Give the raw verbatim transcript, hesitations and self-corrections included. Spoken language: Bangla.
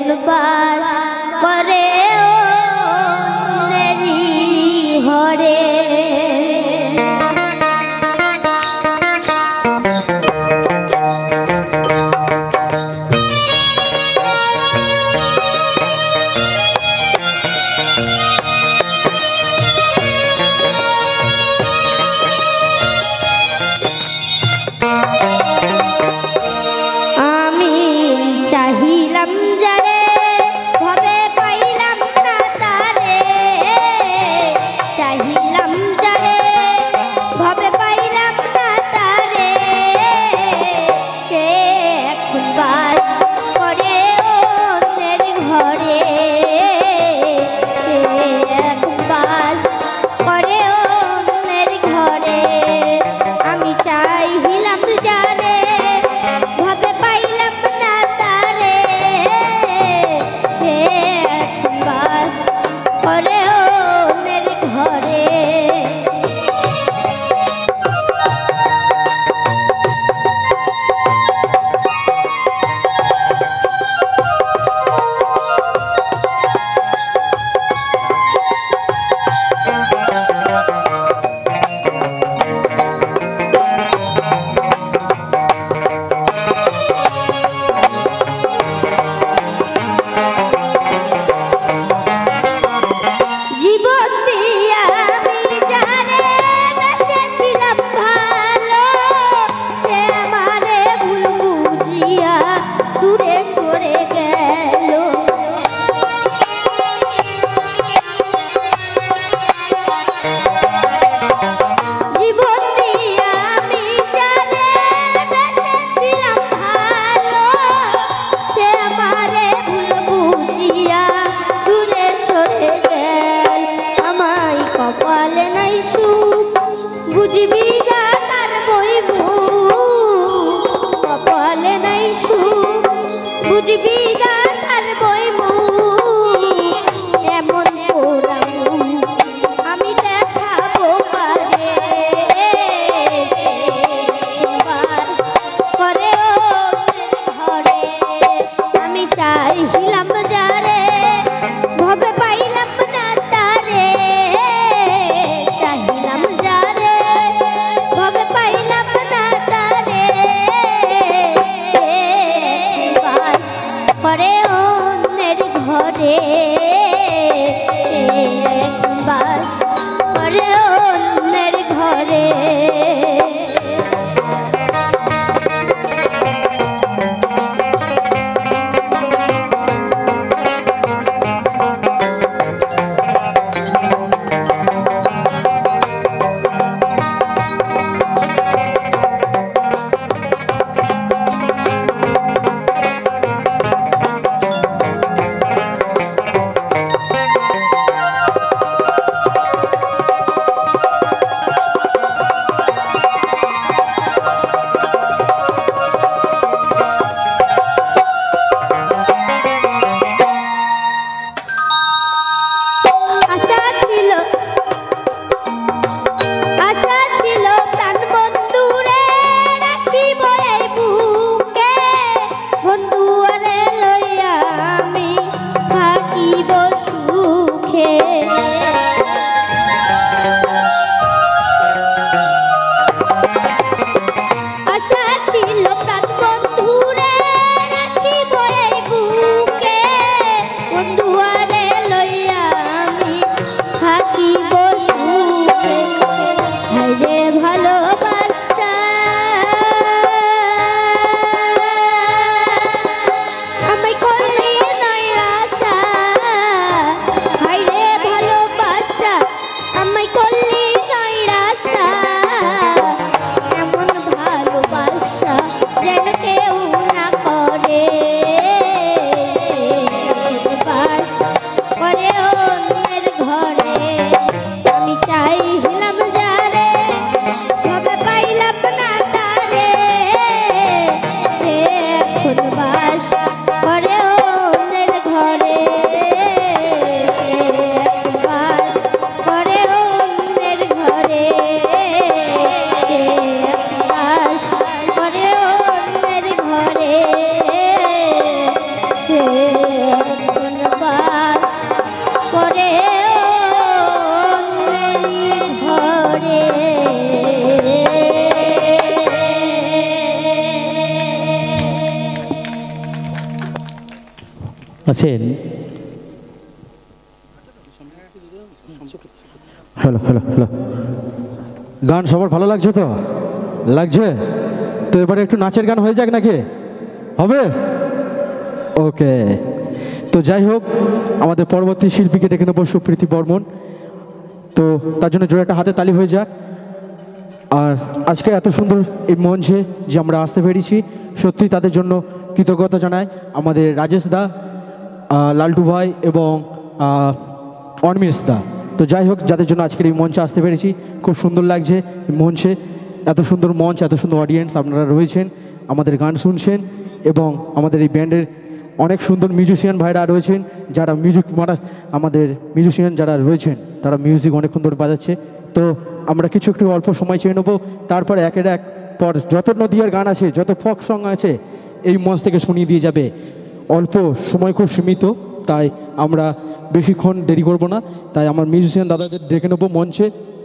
বাস করে অন্যেরই ঘরে। করে আছেন। হ্যালো হ্যালো হ্যালো, গান সবার ভালো লাগছে তো? লাগছে তো এবারে একটু নাচের গান হয়ে যাক নাকি? হবে? ওকে, তো যাই হোক, আমাদের পরবর্তী শিল্পীকে ডেকে নেবো, সুপ্রীতি বর্মন। তো তার জন্য জোরে একটা হাতে তালি হয়ে যাক। আর আজকে এত সুন্দর এই মঞ্চে যে আমরা আসতে পেরেছি, সত্যি তাদের জন্য কৃতজ্ঞতা জানাই আমাদের রাজেশ দা, লালটু ভাই এবং অনমেশ দা। তো যাই হোক, যাদের জন্য আজকের এই মঞ্চে আসতে পেরেছি, খুব সুন্দর লাগছে এই মঞ্চে। এত সুন্দর মঞ্চ, এত সুন্দর অডিয়েন্স আপনারা রয়েছেন, আমাদের গান শুনছেন, এবং আমাদের এই ব্যান্ডের অনেক সুন্দর মিউজিশিয়ান ভাইরা রয়েছেন, যারা মিউজিক মারা আমাদের মিউজিশিয়ান যারা রয়েছেন তারা মিউজিক অনেক সুন্দর বাজাচ্ছে। তো আমরা কিছু একটু অল্প সময় চেয়ে নেবো, তারপর একের এক পর যত নদিয়ার গান আছে, যত ফক সং আছে, এই মঞ্চ থেকে শুনিয়ে দিয়ে যাবে। অল্প সময় খুব সীমিত, তাই আমরা বেশিক্ষণ দেরি করব না। তাই আমার মিউজিশিয়ান দাদাদের ডেকে নেবো মঞ্চে।